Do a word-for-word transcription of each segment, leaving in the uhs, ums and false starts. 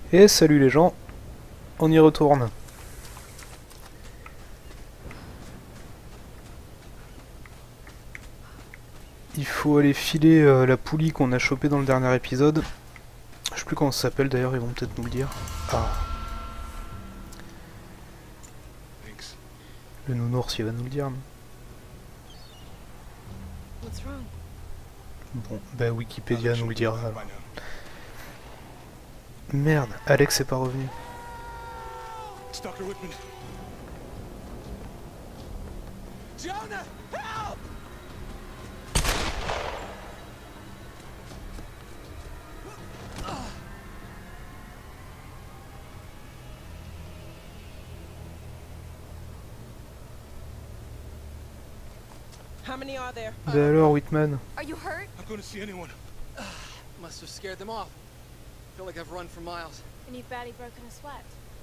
Et salut les gens, on y retourne. Il faut aller filer euh, la poulie qu'on a chopée dans le dernier épisode. Je sais plus comment ça s'appelle d'ailleurs, ils vont peut-être nous le dire. Ah. Le nounours il va nous le dire. Non bon, bah Wikipédia nous le dira alors. Merde, Alex est pas revenu. Jonah, help! How many are there? Bah alors, Whitman? Are you hurt? I'm going to see anyone. Must have scared them off. Feel like I've run for miles. And you've barely broken a sweat.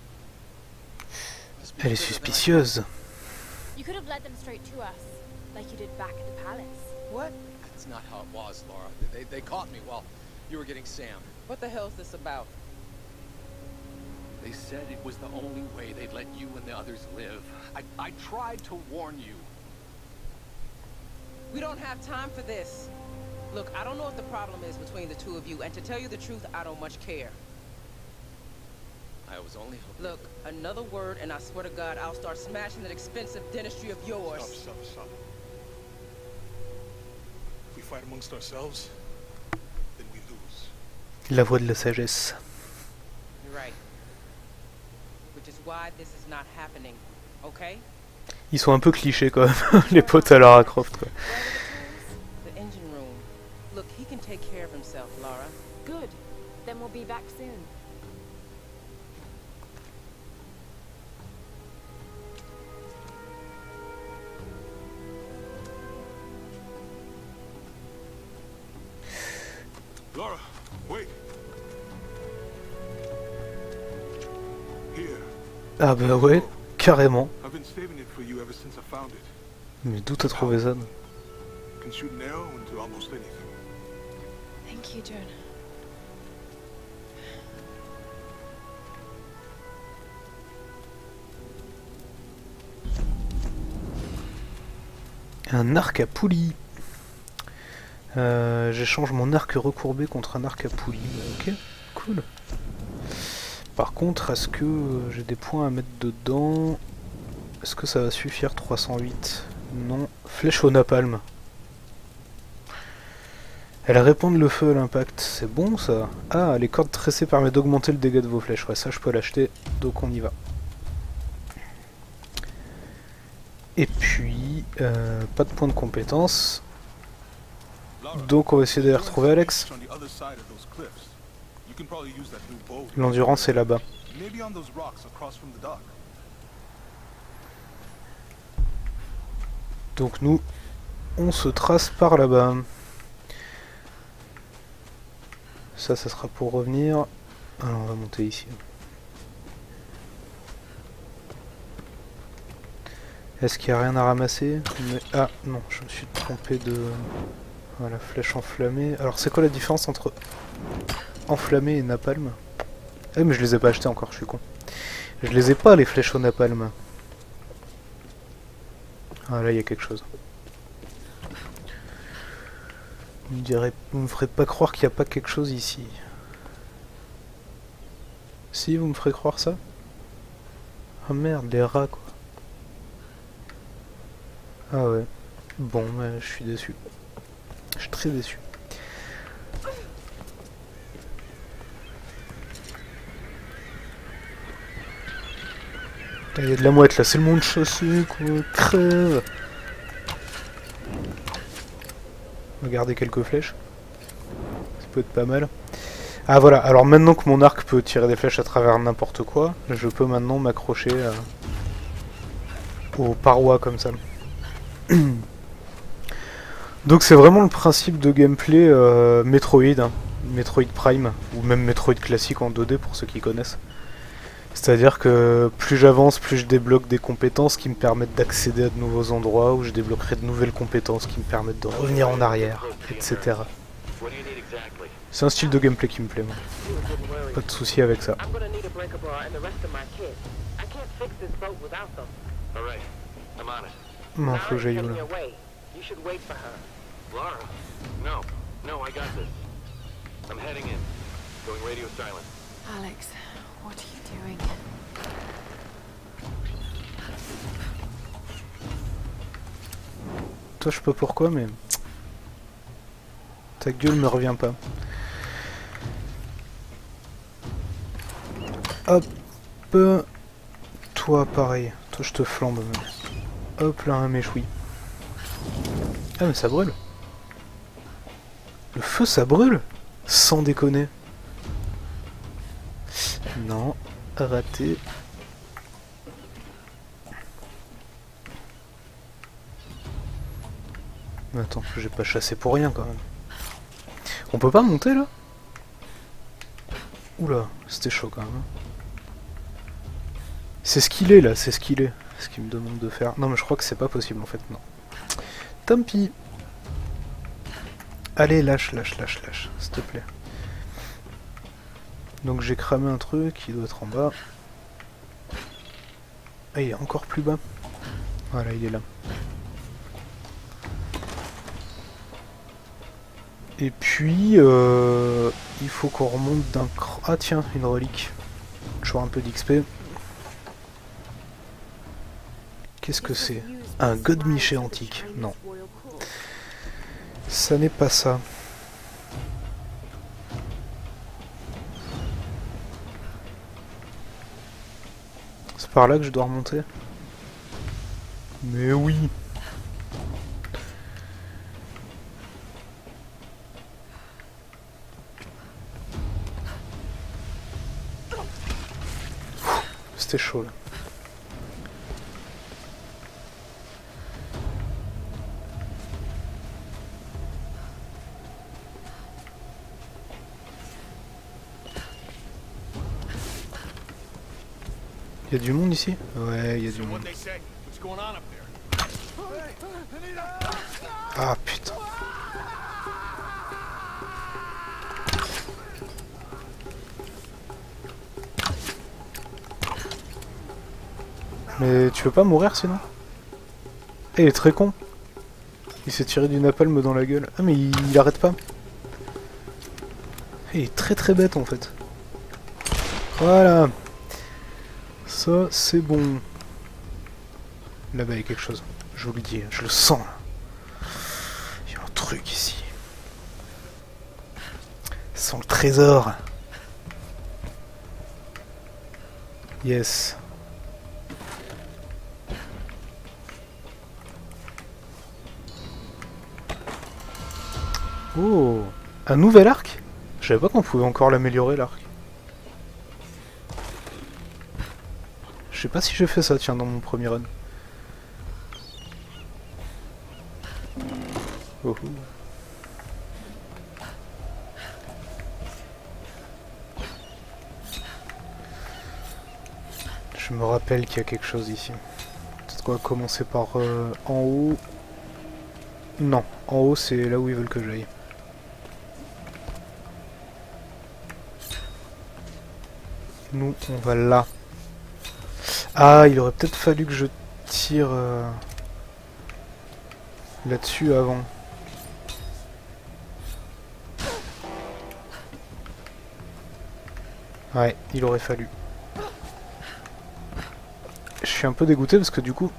Elle est suspicieuse. You could have led them straight to us, like you did back at the palace. What? That's not how it was, Laura. They, they caught me while you were getting Sam. What the hell is this about? They said it was the only way they'd let you and the others live. I, I tried to warn you. We don't have time for this. Look, I don't know what the problem is between the two of you, and to tell you the truth, I don't much care. I was only hoping... Look, another word, and I swear to God, I'll start smashing that expensive dentistry of yours. Stop, stop, stop. If we fight amongst ourselves, then we lose. La voix de la sagesse. You're right. Which is why this is not happening, okay? Ils sont un peu clichés quand même, les potes à Lara Croft quoi. The engine room. Look, he can take care of himself, Laura. Good. Then we'll be back soon. Laura, wait. Here. Ah bah ouais, carrément. I've been saving it for you ever since I found it. Mais d'où t'as trouvé ça? Can shoot an arrow into almost anything. Thank you, Jonah. Un arc à poulie. Euh, J'échange mon arc recourbé contre un arc à poulie. Ok, cool. Par contre, est-ce que j'ai des points à mettre dedans? Est-ce que ça va suffire? Trois cent huit. Non. Flèche au napalm. Elle répand le feu à l'impact. C'est bon ça. Ah, les cordes tressées permettent d'augmenter le dégât de vos flèches. Ouais, ça je peux l'acheter. Donc on y va. Et puis, euh, pas de points de compétence. Donc on va essayer d'aller retrouver Alex. L'endurance est là-bas. Donc nous, on se trace par là-bas. Ça, ça sera pour revenir. Alors on va monter ici. Est-ce qu'il n'y a rien à ramasser? Mais... Ah non, je me suis trompé de... Voilà, flèche enflammée. Alors c'est quoi la différence entre enflammé et napalm? Eh mais je les ai pas achetés encore, je suis con. Je les ai pas les flèches au napalm. Ah là il y a quelque chose. Vous me direz, vous me ferez pas croire qu'il n'y a pas quelque chose ici. Si, vous me ferez croire ça? Ah merde, les rats quoi. Ah ouais. Bon, bah, je suis déçu. Je suis très déçu. Il y a de la mouette là, c'est le monde chassé quoi, crève. Regardez quelques flèches. Ça peut être pas mal. Ah voilà, alors maintenant que mon arc peut tirer des flèches à travers n'importe quoi, je peux maintenant m'accrocher à... aux parois comme ça. Donc c'est vraiment le principe de gameplay euh, Metroid, hein. Metroid Prime, ou même Metroid classique en deux D pour ceux qui connaissent. C'est-à-dire que plus j'avance, plus je débloque des compétences qui me permettent d'accéder à de nouveaux endroits, où je débloquerai de nouvelles compétences qui me permettent de revenir en arrière, et cetera. What do you need exactly? C'est un style de gameplay qui me plaît, moi. You wouldn't worry. Pas de soucis avec ça. I'm gonna need a breaker bar and the rest of my kit. I can't fix this boat without them. All right, I'm on it. Non, faut que j'aille où heading là. your way. You should wait for her. Laura? No, no, I got this. I'm heading in. Going radio silent. Alex, what are you doing? Toi, je sais pas pourquoi, mais... Ta gueule me revient pas. Hop. Toi, pareil. Toi, je te flambe même. Hop là, un méchoui. Ah, mais ça brûle. Le feu, ça brûle. Sans déconner. Non. Raté. Mais attends, j'ai pas chassé pour rien quand même. On peut pas monter là? Oula, c'était chaud quand même. C'est ce qu'il est là, c'est ce qu'il est. Ce qu'il me demande de faire. Non mais je crois que c'est pas possible en fait, non. Tant pis. Allez, lâche, lâche, lâche, lâche, s'il te plaît. Donc j'ai cramé un truc, il doit être en bas. Ah, il est encore plus bas. Voilà, il est là. Et puis, euh, il faut qu'on remonte d'un cran... Ah tiens, une relique. Toujours un peu d'X P. Qu'est-ce que c'est? Un godemiché antique. Non. Ça n'est pas ça. C'est par là que je dois remonter? Mais oui. C'était chaud là. Il y a du monde ici? Ouais, il y a du monde. Ah putain. Mais tu veux pas mourir sinon? Eh, il est très con. Il s'est tiré du napalm dans la gueule. Ah mais il, il arrête pas. Eh, il est très très bête en fait. Voilà. Ça c'est bon. Là-bas il y a quelque chose. Je vous le dis, je le sens là. Il y a un truc ici. Ça sent le trésor. Yes. Oh, un nouvel arc? Je savais pas qu'on pouvait encore l'améliorer l'arc. Je sais pas si j'ai fait ça, tiens, dans mon premier run. Oh. Je me rappelle qu'il y a quelque chose ici. Peut-être qu'on va commencer par euh, en haut. Non, en haut c'est là où ils veulent que j'aille. Nous, on va là. Ah, il aurait peut-être fallu que je tire euh, là-dessus avant. Ouais, il aurait fallu. Je suis un peu dégoûté parce que du coup...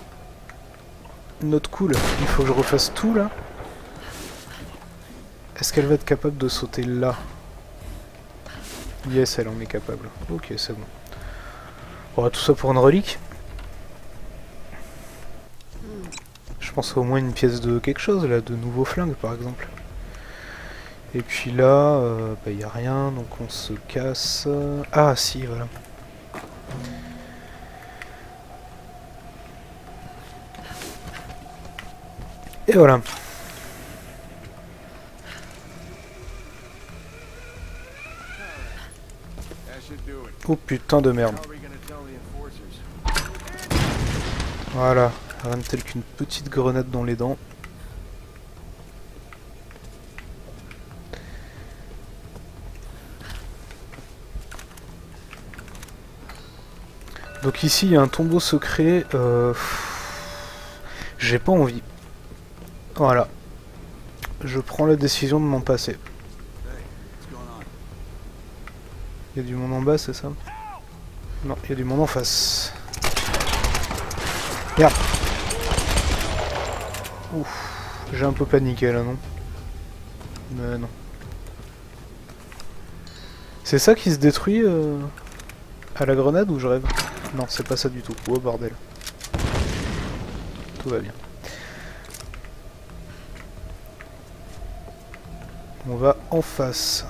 Note cool, il faut que je refasse tout là. Est-ce qu'elle va être capable de sauter là? Yes, elle en est capable. Ok, c'est bon. On aura tout ça pour une relique. Je pense au moins une pièce de quelque chose là, de nouveaux flingues par exemple. Et puis là, euh, bah, y a rien, donc on se casse. Ah si, voilà. Et voilà. Oh putain de merde. Voilà, rien de tel qu'une petite grenade dans les dents. Donc ici il y a un tombeau secret. Euh... J'ai pas envie. Voilà. Je prends la décision de m'en passer. Il y a du monde en bas, c'est ça? Non, il y a du monde en face. Merde. Ouf. J'ai un peu paniqué là, non? Mais non. C'est ça qui se détruit euh, à la grenade ou je rêve? Non, c'est pas ça du tout. Oh bordel. Tout va bien. On va en face.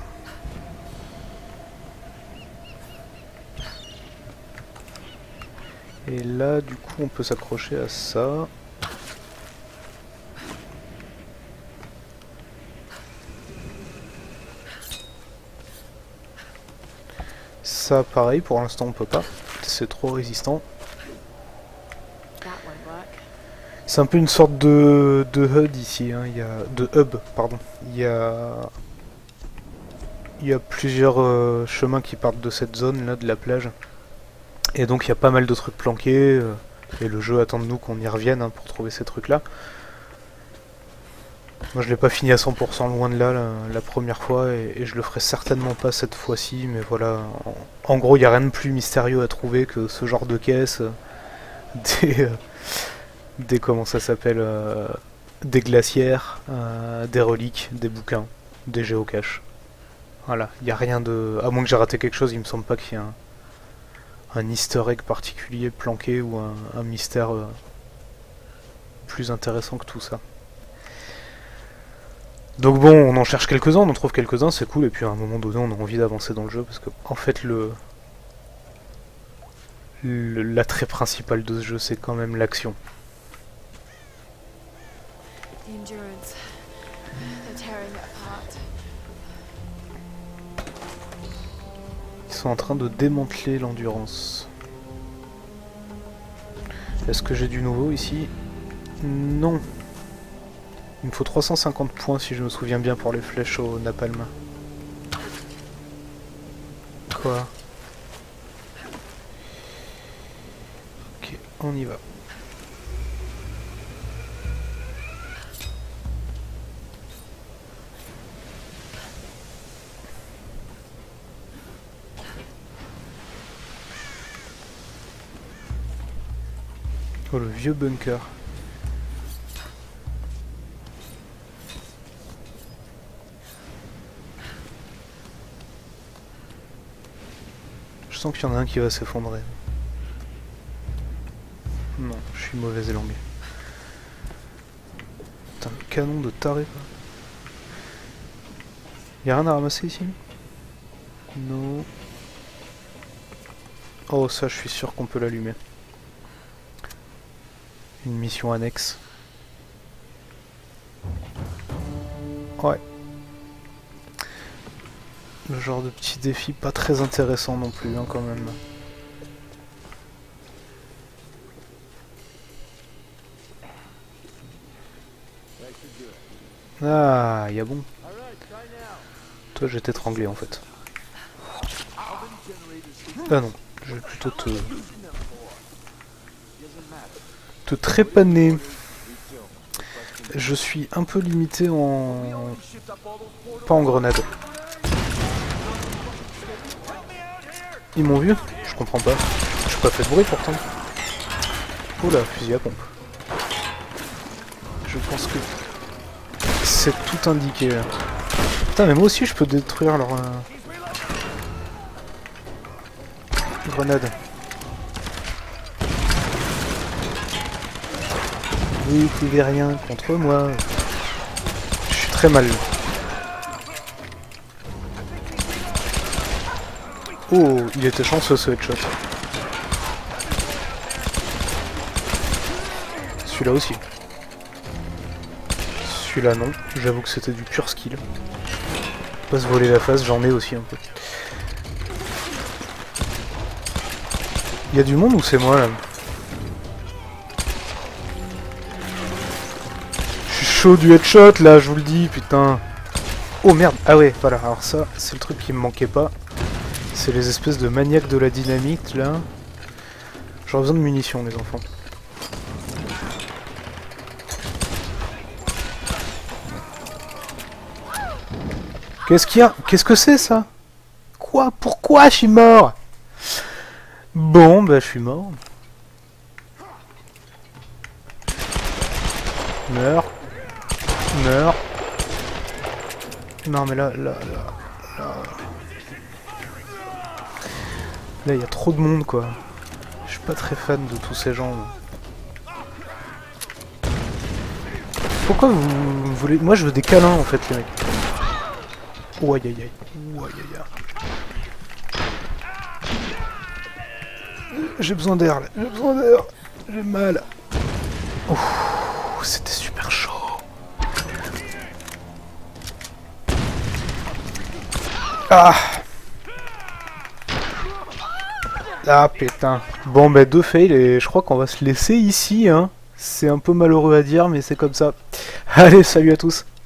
Et là, du coup, on peut s'accrocher à ça. Ça, pareil, pour l'instant, on peut pas. C'est trop résistant. C'est un peu une sorte de, de H U D ici. Hein. Il y a, de hub, pardon. Il y a, il y a plusieurs euh, chemins qui partent de cette zone là, de la plage. Et donc il y a pas mal de trucs planqués, euh, et le jeu attend de nous qu'on y revienne hein, pour trouver ces trucs là. Moi je l'ai pas fini à cent pour cent loin de là la, la première fois, et, et je le ferai certainement pas cette fois-ci, mais voilà, en, en gros il n'y a rien de plus mystérieux à trouver que ce genre de caisse, euh, des, euh, des comment ça s'appelle, euh, des glacières, euh, des reliques, des bouquins, des géocaches. Voilà, il n'y a rien de... À moins que j'ai raté quelque chose, il me semble pas qu'il y ait un... un easter egg particulier planqué ou un, un mystère euh, plus intéressant que tout ça. Donc bon, on en cherche quelques-uns, on en trouve quelques-uns, c'est cool, et puis à un moment donné on a envie d'avancer dans le jeu, parce que en fait le l'attrait principal de ce jeu c'est quand même l'action. Ils sont en train de démanteler l'endurance. Est-ce que j'ai du nouveau ici? Non. Il me faut trois cent cinquante points si je me souviens bien pour les flèches au napalm. Quoi? Ok, on y va. Oh, le vieux bunker. Je sens qu'il y en a un qui va s'effondrer. Non, je suis mauvaise langue. Putain, le canon de taré. Y'a rien à ramasser ici? Non. Oh, ça, je suis sûr qu'on peut l'allumer. Une mission annexe. Ouais. Le genre de petit défi pas très intéressant non plus, hein, quand même. Ah, y'a bon. Toi, je vais t'étrangler en fait. Ah non, je vais plutôt te... te trépaner. Je suis un peu limité en... pas en grenade. Ils m'ont vu? Je comprends pas. Je n'ai pas fait de bruit pourtant. Oula, fusil à pompe. Je pense que c'est tout indiqué là. Putain, mais moi aussi je peux détruire leur... Euh... grenade. Vous pouvez rien contre moi. Je suis très mal. Oh, il était chanceux ce headshot. Celui-là aussi. Celui-là non, j'avoue que c'était du pur skill. Pas se voler la face, j'en ai aussi un peu. Il y a du monde ou c'est moi là? Je suis chaud du headshot là, je vous le dis, putain. Oh merde, ah ouais, voilà, alors ça, c'est le truc qui me manquait pas. C'est les espèces de maniaques de la dynamite là. J'aurais besoin de munitions, les enfants. Qu'est-ce qu'il y a? Qu'est-ce que c'est ça? Quoi? Pourquoi je suis mort? Bon, bah je suis mort. Meurs. Meurs. Non mais là, là, là, là... Là, il y a trop de monde, quoi. Je suis pas très fan de tous ces gens. Pourquoi vous, vous voulez... Moi, je veux des câlins, en fait, les mecs. Oh, aïe, aïe, aïe. Oh, aïe, aïe, aïe. J'ai besoin d'air, là. J'ai besoin d'air. J'ai mal. Oh, c'était super chaud. Ah. Ah putain. Bon bah deux fails et je crois qu'on va se laisser ici hein. C'est un peu malheureux à dire mais c'est comme ça. Allez, salut à tous.